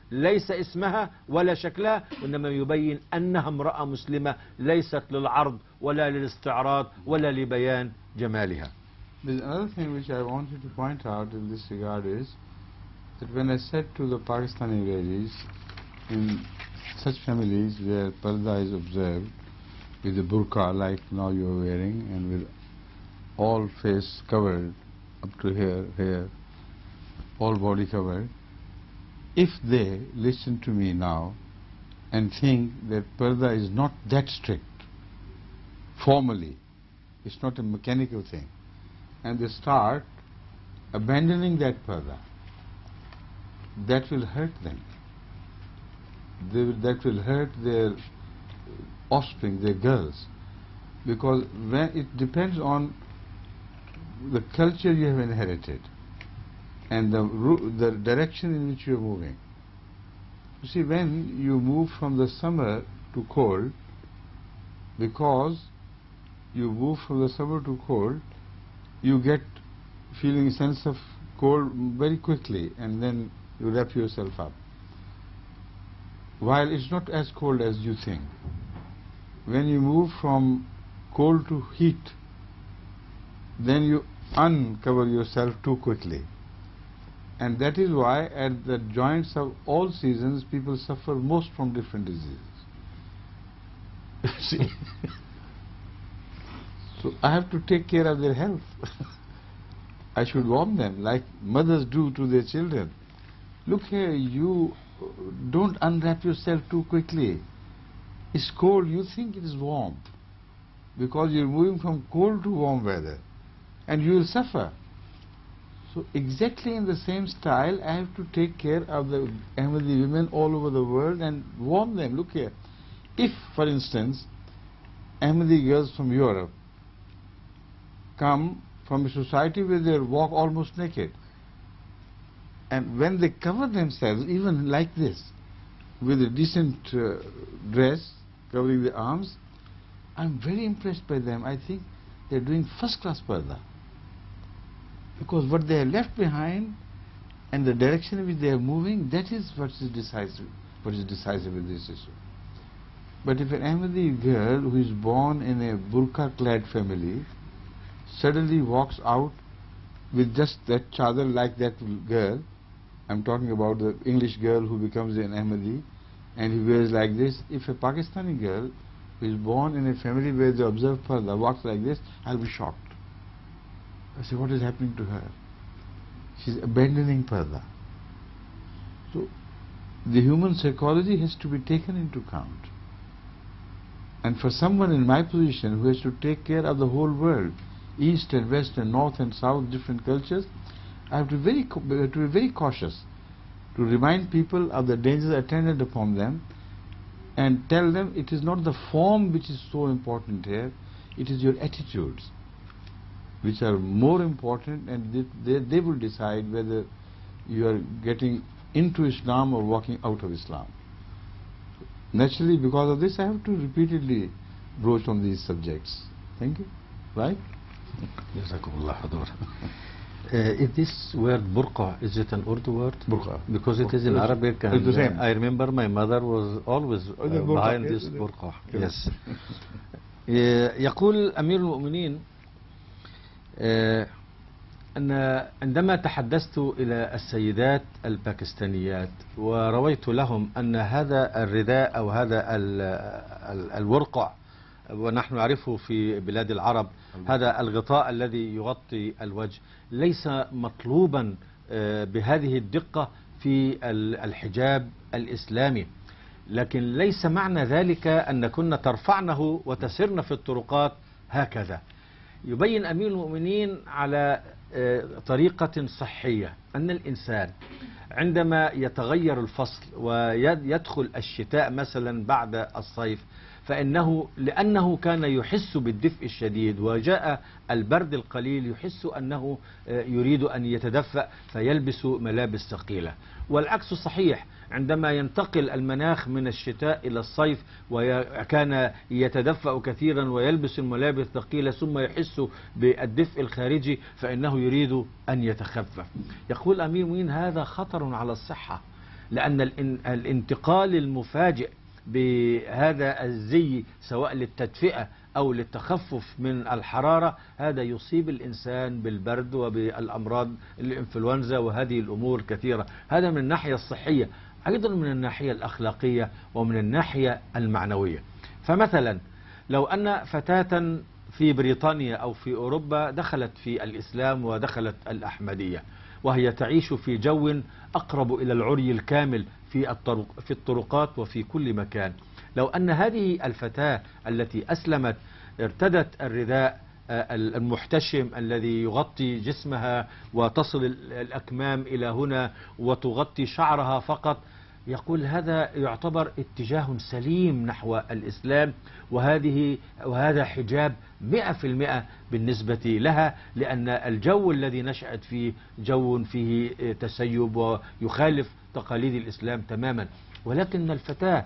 ليس اسمها ولا شكلها، وإنما يبين أنها امرأة مسلمة ليست للعرض ولا للاستعراض ولا لبيان جمالها. There's another thing which I wanted to point out in this regard is that when I said to the Pakistani ladies, in such families where parda is observed with the burqa like now you are wearing and with all face covered up to here, all body covered, if they listen to me now and think that parda is not that strict formally, it's not a mechanical thing, and they start abandoning that parda, that will hurt them. That will hurt their offspring, their girls, because when it depends on the culture you have inherited and the direction in which you are moving. You see, when you move from the summer to cold, because you move from the summer to cold, you get feeling a sense of cold very quickly, and then you wrap yourself up. While it's not as cold as you think. When you move from cold to heat, then you uncover yourself too quickly. And that is why at the joints of all seasons people suffer most from different diseases. See? So I have to take care of their health. I should warn them like mothers do to their children. Look here, you don't unwrap yourself too quickly. It's cold, you think it is warm, because you're moving from cold to warm weather, and you will suffer. So exactly in the same style, I have to take care of the Ahmadi women all over the world and warn them, look here, if, for instance, Ahmadi girls from Europe come from a society where they walk almost naked, and when they cover themselves, even like this, with a decent dress covering the arms, I'm very impressed by them. I think they're doing first-class parda. Because what they have left behind and the direction in which they are moving, that is what is decisive in this issue. But if an Ahmadi girl who is born in a burqa-clad family suddenly walks out with just that chadar like that girl, I'm talking about the English girl who becomes an Ahmadi and he wears like this. If a Pakistani girl who is born in a family where they observe parda walks like this, I'll be shocked. I say, what is happening to her? She's abandoning parda. So the human psychology has to be taken into account. And for someone in my position who has to take care of the whole world, east and west and north and south, different cultures, I have to be very cautious to remind people of the dangers attendant upon them and tell them it is not the form which is so important here, it is your attitudes which are more important, and they will decide whether you are getting into Islam or walking out of Islam. Naturally, because of this, I have to repeatedly broach on these subjects. Thank you. Right? Is this word burqa, is it an Urdu word? Burqa. Because it is in Arabic, and it's the same. I remember my mother was always behind this burqa. Yes. يقول أمير المؤمنين أن عندما تحدثت إلى السيدات الباكستانيات ورويت لهم أن هذا الرداء أو هذا الورقع، ونحن نعرفه في بلاد العرب، هذا الغطاء الذي يغطي الوجه، ليس مطلوبا بهذه الدقة في الحجاب الإسلامي، لكن ليس معنى ذلك أن كنا ترفعنه وتسرن في الطرقات هكذا. يبين أمير المؤمنين على طريقة صحية أن الإنسان عندما يتغير الفصل ويدخل الشتاء مثلا بعد الصيف، لأنه كان يحس بالدفء الشديد وجاء البرد القليل يحس أنه يريد أن يتدفأ فيلبس ملابس ثقيلة. والعكس صحيح، عندما ينتقل المناخ من الشتاء إلى الصيف وكان يتدفأ كثيرا ويلبس الملابس الثقيلة ثم يحس بالدفء الخارجي فإنه يريد أن يتخفف. يقول أمير المؤمنين هذا خطر على الصحة، لأن الانتقال المفاجئ بهذا الزي سواء للتدفئة أو للتخفف من الحرارة هذا يصيب الإنسان بالبرد وبالأمراض الإنفلونزا وهذه الأمور كثيرة. هذا من الناحية الصحية، أيضا من الناحية الأخلاقية ومن الناحية المعنوية. فمثلا لو أن فتاة في بريطانيا أو في أوروبا دخلت في الإسلام ودخلت الأحمدية وهي تعيش في جو أقرب إلى العري الكامل في الطرقات وفي كل مكان، لو أن هذه الفتاة التي أسلمت ارتدت الرداء المحتشم الذي يغطي جسمها وتصل الأكمام إلى هنا وتغطي شعرها فقط، يقول هذا يعتبر اتجاه سليم نحو الإسلام، وهذا حجاب 100% بالنسبة لها، لأن الجو الذي نشأت فيه جو فيه تسيب ويخالف تقاليد الإسلام تماما. ولكن الفتاة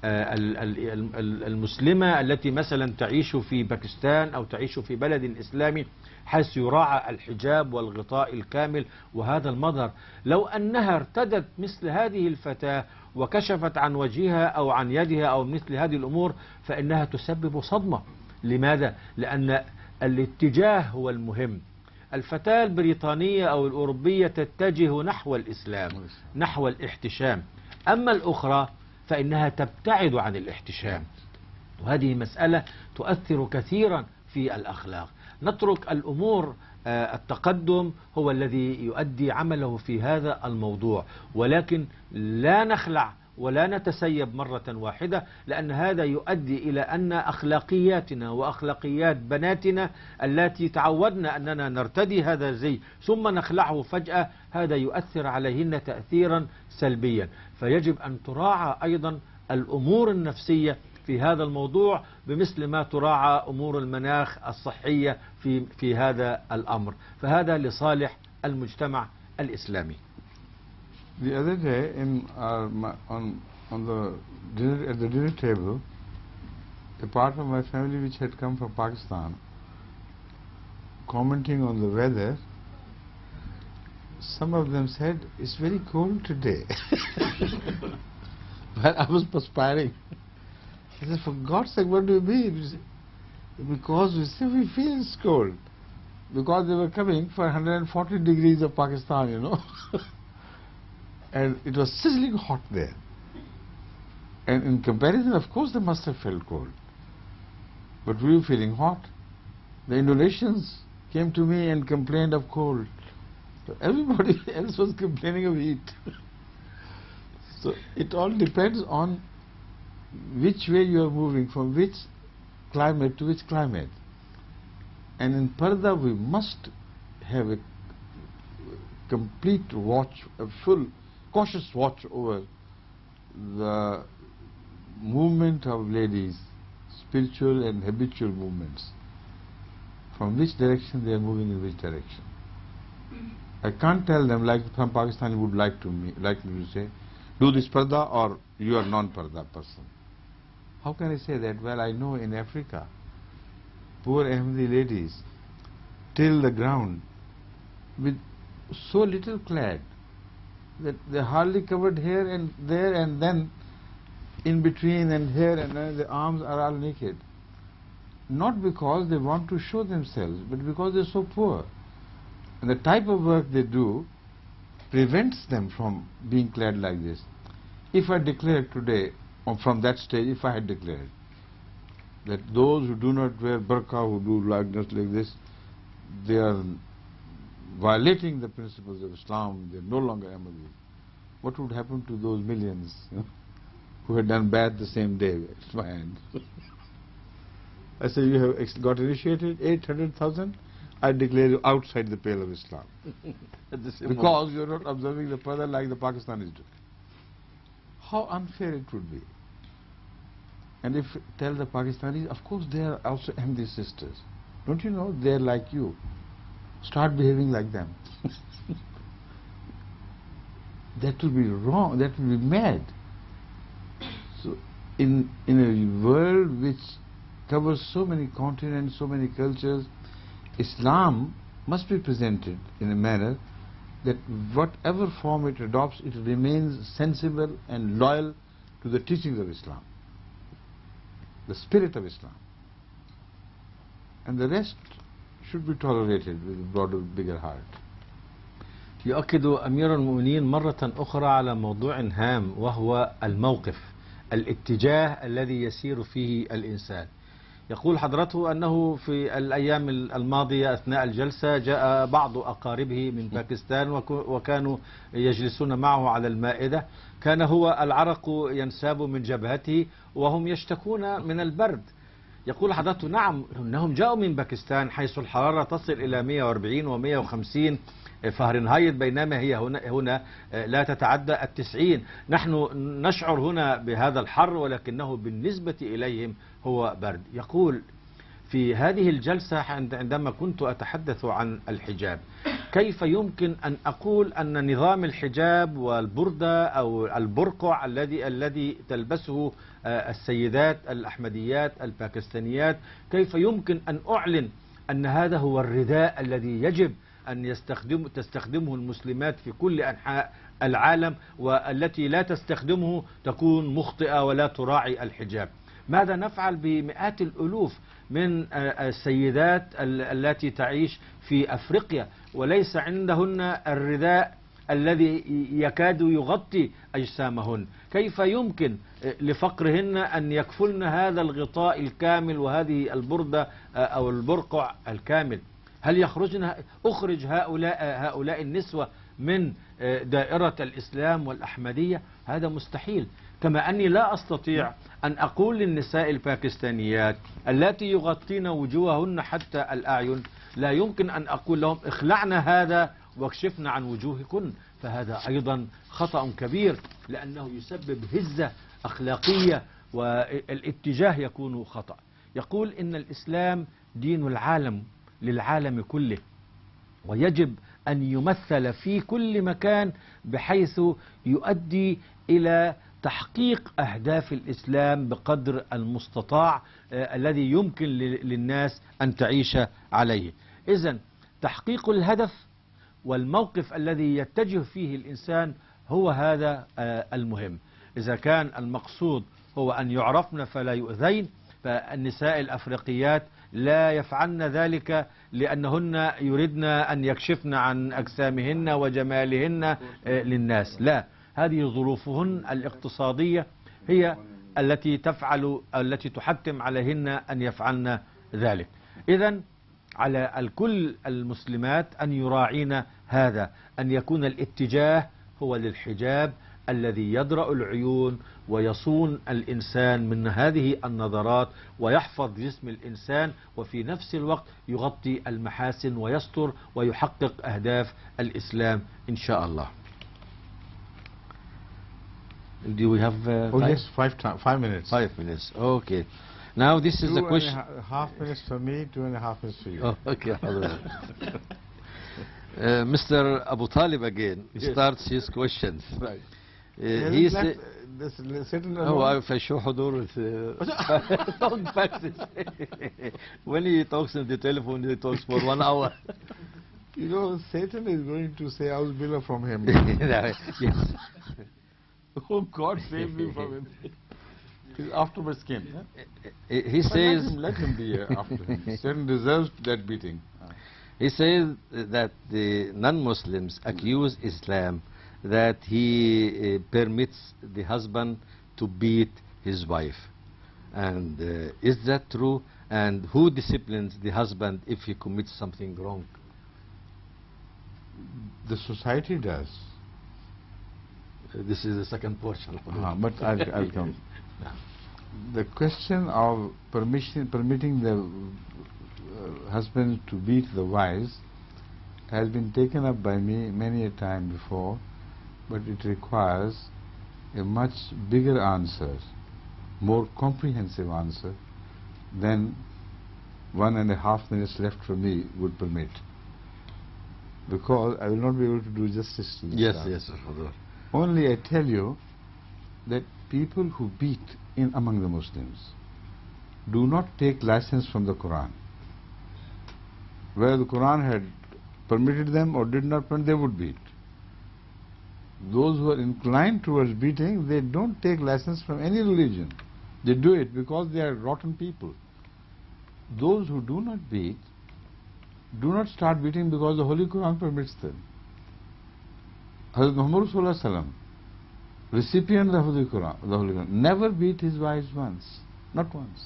المسلمة التي مثلا تعيش في باكستان أو تعيش في بلد إسلامي حيث يراعى الحجاب والغطاء الكامل وهذا المظهر، لو أنها ارتدت مثل هذه الفتاة وكشفت عن وجهها أو عن يدها أو مثل هذه الأمور فإنها تسبب صدمة. لماذا؟ لأن الاتجاه هو المهم. الفتاة البريطانية أو الأوروبية تتجه نحو الإسلام، نحو الاحتشام، أما الأخرى فإنها تبتعد عن الاحتشام، وهذه مسألة تؤثر كثيرا في الأخلاق. نترك الأمور التقدم هو الذي يؤدي عمله في هذا الموضوع، ولكن لا نخلع ولا نتسيب مرة واحدة، لأن هذا يؤدي إلى أن أخلاقياتنا وأخلاقيات بناتنا التي تعودنا أننا نرتدي هذا الزي ثم نخلعه فجأة هذا يؤثر عليهن تأثيرا سلبيا. فيجب أن تراعى أيضا الأمور النفسية في هذا الموضوع بمثل ما تراعى أمور المناخ الصحية في هذا الأمر، فهذا لصالح المجتمع الإسلامي. The other day at the dinner table, a part of my family which had come from Pakistan, commenting on the weather, some of them said, "It's very cold today." But I was perspiring. I said, "For God's sake, what do you mean?" Because we feel it's cold. Because they were coming for 140 degrees of Pakistan, you know. And it was sizzling hot there. And in comparison, of course, they must have felt cold. But we were feeling hot. The Indonesians came to me and complained of cold. So everybody else was complaining of heat. So it all depends on which way you are moving, from which climate to which climate. And in Parda we must have a complete watch, a full cautious watch over the movement of ladies, spiritual and habitual movements, from which direction they are moving in which direction. I can't tell them, like some Pakistani would like me to say, do this parda or you are non-parda person. How can I say that? Well, I know in Africa, poor Ahmadi ladies till the ground with so little clad that they hardly covered here and there, and then in between and here and then the arms are all naked. Not because they want to show themselves, but because they're so poor. And the type of work they do prevents them from being clad like this. If I declared today, or from that stage, if I had declared that those who do not wear burqa, who do just like this, they are violating the principles of Islam, they are no longer Ahmadis, what would happen to those millions who had done bad the same day? It's my hand. I say, you have got initiated 800,000, I declare you outside the pale of Islam. Because you are not observing the parda like the Pakistanis do. How unfair it would be. And if tell the Pakistanis, of course they are also Ahmadi sisters. Don't you know, they are like you. Start behaving like them. That will be wrong, that will be mad. So in a world which covers so many continents, so many cultures, Islam must be presented in a manner that whatever form it adopts, it remains sensible and loyal to the teachings of Islam, the spirit of Islam. And the rest should be tolerated with a broader, bigger heart. يؤكد أمير المؤمنين مرة أخرى على موضوع هام، وهو الموقف، الاتجاه الذي يسير فيه الإنسان. يقول حضرته أنه في الأيام الماضية أثناء الجلسة جاء بعض أقاربه من باكستان وكانوا يجلسون معه على المائدة، كان هو العرق ينساب من جبهته وهم يشتكون من البرد. يقول حضرته نعم، إنهم جاءوا من باكستان حيث الحرارة تصل إلى 140 و150 فهرنهايت، بينما هي هنا لا تتعدى 90. نحن نشعر هنا بهذا الحر ولكنه بالنسبة إليهم هو برد. يقول في هذه الجلسة عندما كنت أتحدث عن الحجاب، كيف يمكن أن أقول أن نظام الحجاب والبردة أو البرقع الذي تلبسه السيدات الأحمديات الباكستانيات، كيف يمكن أن أعلن أن هذا هو الرداء الذي يجب أن تستخدمه المسلمات في كل أنحاء العالم، والتي لا تستخدمه تكون مخطئة ولا تراعي الحجاب؟ ماذا نفعل بمئات الألوف من السيدات التي تعيش في أفريقيا وليس عندهن الرداء الذي يكاد يغطي أجسامهن؟ كيف يمكن لفقرهن أن يكفلن هذا الغطاء الكامل وهذه البردة أو البرقع الكامل؟ هل أخرج هؤلاء النسوة من دائرة الإسلام والأحمدية؟ هذا مستحيل. كما أني لا أستطيع أن أقول للنساء الباكستانيات التي يغطين وجوههن حتى الأعين، لا يمكن أن أقول لهم اخلعنا هذا واكشفنا عن وجوهكن، فهذا أيضا خطأ كبير لأنه يسبب هزة أخلاقية والاتجاه يكون خطأ. يقول إن الإسلام دين العالم للعالم كله، ويجب أن يمثل في كل مكان بحيث يؤدي إلى تحقيق أهداف الإسلام بقدر المستطاع الذي يمكن للناس أن تعيش عليه. إذن تحقيق الهدف والموقف الذي يتجه فيه الإنسان هو هذا المهم. إذا كان المقصود هو أن يعرفن فلا يؤذين، فالنساء الأفريقيات لا يفعلن ذلك لأنهن يردن أن يكشفن عن أجسامهن وجمالهن للناس، لا، هذه ظروفهن الاقتصادية هي التي تحتم عليهن أن يفعلن ذلك. إذن على الكل المسلمات أن يراعين هذا، أن يكون الاتجاه هو للحجاب الذي يدرأ العيون ويصون الإنسان من هذه النظرات ويحفظ جسم الإنسان، وفي نفس الوقت يغطي المحاسن ويستر ويحقق أهداف الإسلام إن شاء الله. Do we have yes, 5 minutes. 5 minutes. Okay. Now this is the question. 2.5 minutes for me, 2.5 minutes for you. Oh, okay. Mr. Abu Talib again starts his questions. Right. He said, no, فشو حضور don't practice. When he talks on the telephone, he talks for 1 hour. You know, Satan is going to say, "I'll bill from him." Yes. Oh, God save me from him. He's after my skin. He says, let him be after him. Satan deserves that beating. He says that the non-Muslims accuse Islam that he permits the husband to beat his wife. And is that true? And who disciplines the husband if he commits something wrong? The society does. This is the second portion. But I'll come. The question of permitting the husband to beat the wives has been taken up by me many a time before, but it requires a much bigger answer, more comprehensive answer than 1.5 minutes left for me would permit, because I will not be able to do justice to this. Yes. Only I tell you that people who beat among the Muslims do not take license from the Quran. Whether the Quran had permitted them or did not permit, they would beat. those who are inclined towards beating, they don't take lessons from any religion. They do it because they are rotten people. Those who do not beat, do not start beating because the Holy Quran permits them. Hadrat Muhammad Sallallahu Alaihi Wasallam, recipient of the Quran, never beat his wives once, not once.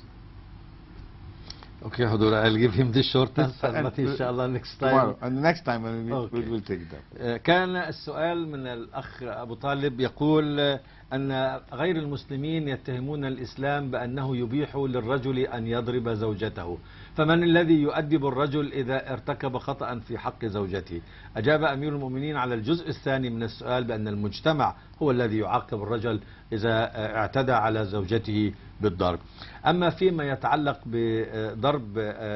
Okay, Hadhrat, I'll give him this short answer, but inshallah next time. Tomorrow, and the next time we'll take it up. كان السؤال من الأخ أبو طالب يقول أن غير المسلمين يتهمون الإسلام بأنه يبيح للرجل أن يضرب زوجته، فمن الذي يؤدب الرجل إذا ارتكب خطأ في حق زوجته؟ أجاب أمير المؤمنين على الجزء الثاني من السؤال بأن المجتمع هو الذي يعاقب الرجل إذا اعتدى على زوجته بالضرب. أما فيما يتعلق بضرب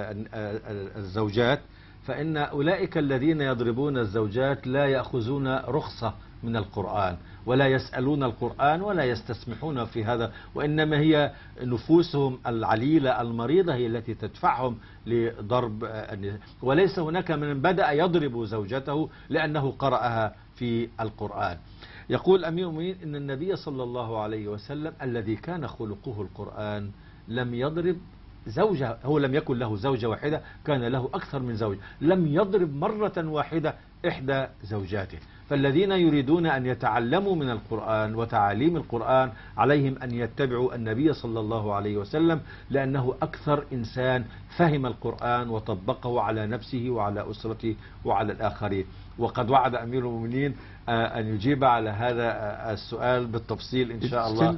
الزوجات، فإن أولئك الذين يضربون الزوجات لا يأخذون رخصة من القرآن ولا يسألون القرآن ولا يستسمحون في هذا، وإنما هي نفوسهم العليلة المريضة هي التي تدفعهم لضرب النساء، وليس هناك من بدأ يضرب زوجته لأنه قرأها في القرآن. يقول أمير المؤمنين إن النبي صلى الله عليه وسلم الذي كان خلقه القرآن لم يضرب زوجة، هو لم يكن له زوجة واحدة، كان له أكثر من زوجة، لم يضرب مرة واحدة إحدى زوجاته. فالذين يريدون أن يتعلموا من القرآن وتعاليم القرآن عليهم أن يتبعوا النبي صلى الله عليه وسلم، لأنه أكثر إنسان فهم القرآن وطبقه على نفسه وعلى أسرته وعلى الآخرين. وقد وعد أمير المؤمنين أن يجيب على هذا السؤال بالتفصيل إن شاء الله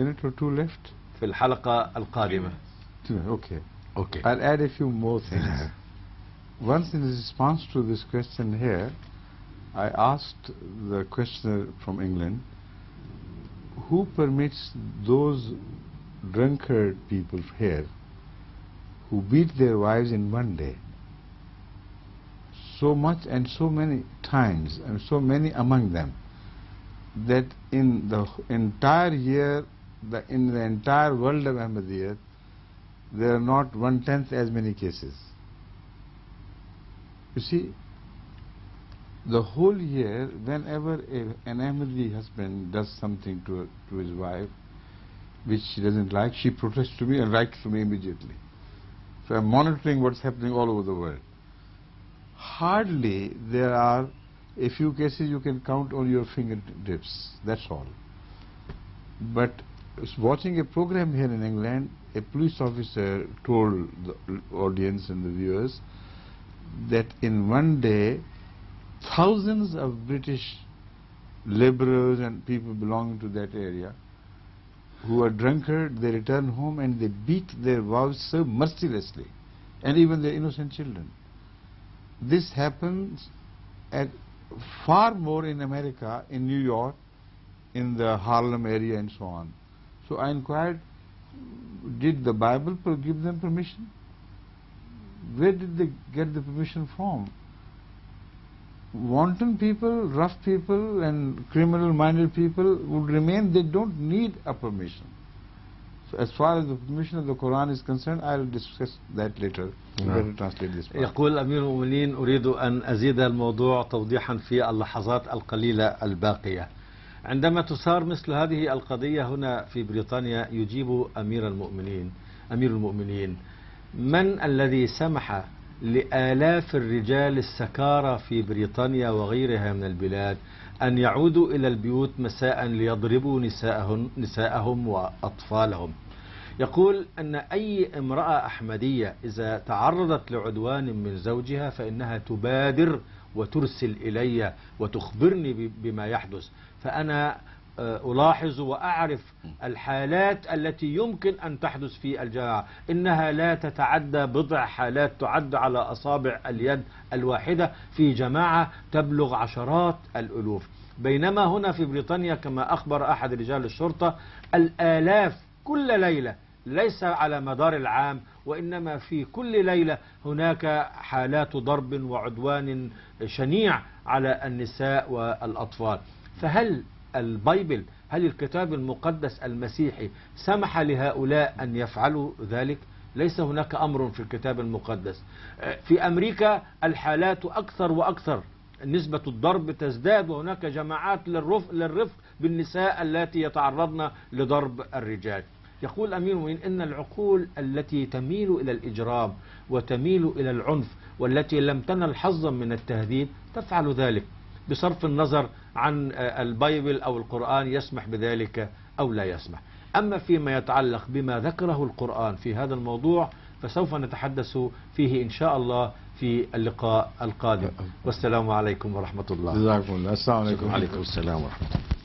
في الحلقة القادمة. Okay. I'll add a few more things. Once in response to this question here, I asked the questioner from England, who permits those drunkard people here who beat their wives in one day so much and so many times, and so many among them, that in the entire year, in the entire world of Ahmadiyya, there are not 1/10 as many cases. You see, the whole year, whenever an Ahmadi husband does something to his wife which she doesn't like, she protests to me and writes to me immediately. So I'm monitoring what's happening all over the world. Hardly there are a few cases you can count on your fingertips, that's all. But watching a program here in England, a police officer told the audience and the viewers that in one day thousands of British labourers and people belonging to that area who are drunkard, they return home and they beat their wives so mercilessly, and even their innocent children. This happens at far more in America, in New York, in the Harlem area and so on. So I inquired, did the Bible give them permission? Where did they get the permission from? Wanton people, rough people and criminal-minded people would remain, they don't need a permission. So as far as the permission of the Quran is concerned, I will discuss that later. Better translate this part. يقول أمير المؤمنين أريد أن أزيد الموضوع توضيحا في اللحظات القليلة الباقية. عندما تثار مثل هذه القضية هنا في بريطانيا يجيب أمير المؤمنين من الذي سمح لآلاف الرجال السكارى في بريطانيا وغيرها من البلاد أن يعودوا إلى البيوت مساء ليضربوا نساءهم وأطفالهم؟ يقول أن أي امرأة أحمدية إذا تعرضت لعدوان من زوجها فإنها تبادر وترسل إلي وتخبرني بما يحدث، فأنا ألاحظ وأعرف الحالات التي يمكن أن تحدث في الجماعة، إنها لا تتعدى بضع حالات تعد على أصابع اليد الواحدة في جماعة تبلغ عشرات الألوف. بينما هنا في بريطانيا كما أخبر أحد رجال الشرطة الآلاف كل ليلة، ليس على مدار العام وإنما في كل ليلة هناك حالات ضرب وعدوان شنيع على النساء والأطفال. فهل البايبل، هل الكتاب المقدس المسيحي سمح لهؤلاء أن يفعلوا ذلك؟ ليس هناك أمر في الكتاب المقدس. في أمريكا الحالات أكثر وأكثر، نسبة الضرب تزداد، وهناك جماعات للرفق بالنساء التي يتعرضن لضرب الرجال. يقول أمير المؤمنين إن العقول التي تميل إلى الإجرام وتميل إلى العنف والتي لم تنل حظا من التهذيب تفعل ذلك بصرف النظر عن البيبل أو القرآن يسمح بذلك أو لا يسمح. أما فيما يتعلق بما ذكره القرآن في هذا الموضوع فسوف نتحدث فيه إن شاء الله في اللقاء القادم. والسلام عليكم ورحمة الله. جزاكم الله. السلام عليكم. وعليكم السلام ورحمة الله.